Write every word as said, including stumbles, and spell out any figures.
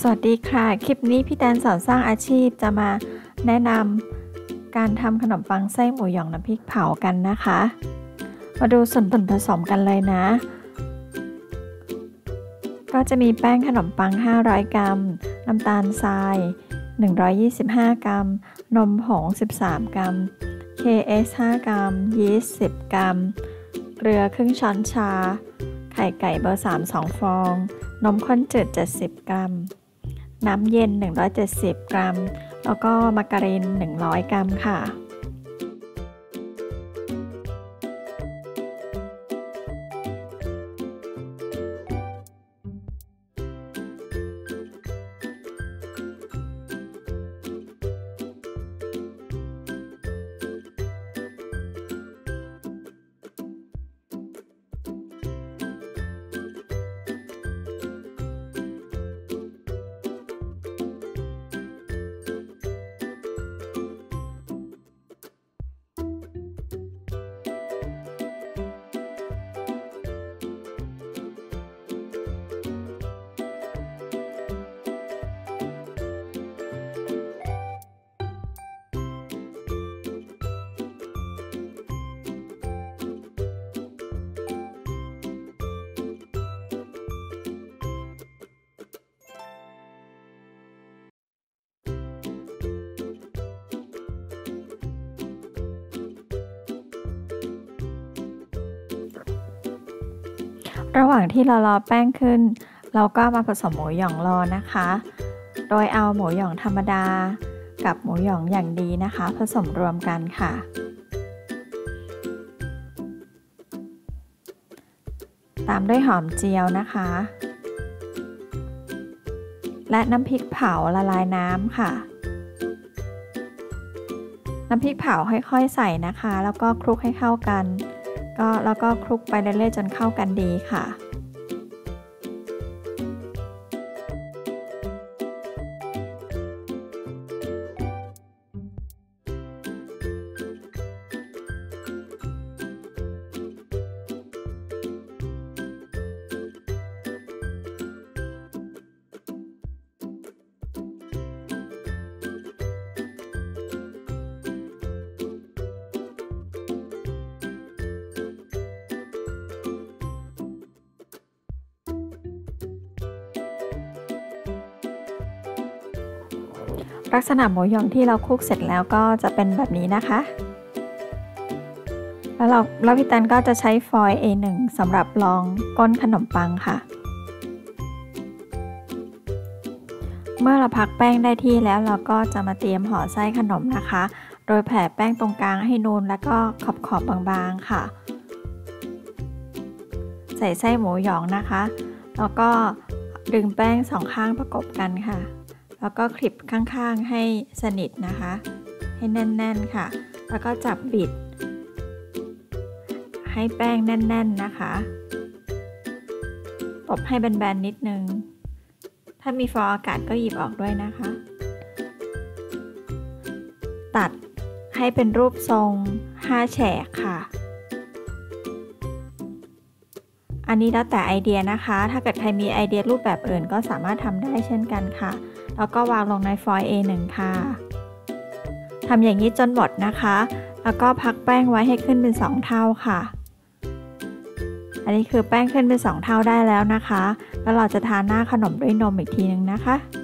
สวัสดีค่ะคลิปนี้พี่แตนสอนสร้างอาชีพจะมาแนะนำการทำขนมปังไส้หมูหยองน้ำพริกเผากันนะคะมาดูส่วนผสมกันเลยนะก็จะมีแป้งขนมปังห้าร้อยกรัมน้ำตาลทรายหนึ่งร้อยยี่สิบห้ากรัมนมผงสิบสามกรัม เค เอส ห้ากรัมยีสต์สิบกรัมเกลือครึ่งช้อนชาไข่ไก่เบอร์สาม สองฟองนมข้นจืดเจ็ดสิบกรัมน้ำเย็นหนึ่งร้อยเจ็ดสิบกรัมแล้วก็มาการีนหนึ่งร้อยกรัมค่ะระหว่างที่เรารอแป้งขึ้นเราก็มาผสมหมูหยองรอนะคะโดยเอาหมูหยองธรรมดากับหมูหยองอย่างดีนะคะผสมรวมกันค่ะตามด้วยหอมเจียวนะคะและน้ำพริกเผาละลายน้ำค่ะน้ำพริกเผาค่อยๆใส่นะคะแล้วก็คลุกให้เข้ากันก็แล้วก็คลุกไปเรื่อยๆจนเข้ากันดีค่ะลักษณะหมูหยองที่เราคลุกเสร็จแล้วก็จะเป็นแบบนี้นะคะแล้วเราแล้วพี่แตนก็จะใช้ฟอยล์ เอ หนึ่ง สำหรับรองก้นขนมปังค่ะเมื่อเราพักแป้งได้ที่แล้วเราก็จะมาเตรียมห่อไส้ขนมนะคะโดยแผ่แป้งตรงกลางให้นูนแล้วก็ขอบขอบบางๆค่ะใส่ไส้หมูหยองนะคะแล้วก็ดึงแป้งสองข้างประกบกันค่ะแล้วก็คลิปข้างๆให้สนิทนะคะให้แน่นๆค่ะแล้วก็จับบิดให้แป้งแน่นๆนะคะตบให้แบนๆนิดนึงถ้ามีฟองอากาศก็หยิบออกด้วยนะคะตัดให้เป็นรูปทรงห้าแฉกค่ะอันนี้แล้วแต่ไอเดียนะคะถ้าเกิดใครมีไอเดียรูปแบบอื่นก็สามารถทำได้เช่นกันค่ะแล้วก็วางลงในฟอยล์ เอ หนึ่ง ค่ะทำอย่างนี้จนหมดนะคะแล้วก็พักแป้งไว้ให้ขึ้นเป็นสองเท่าค่ะอันนี้คือแป้งขึ้นเป็นสองเท่าได้แล้วนะคะแล้วเราจะทาหน้าขนมด้วยนมอีกทีนึงนะคะ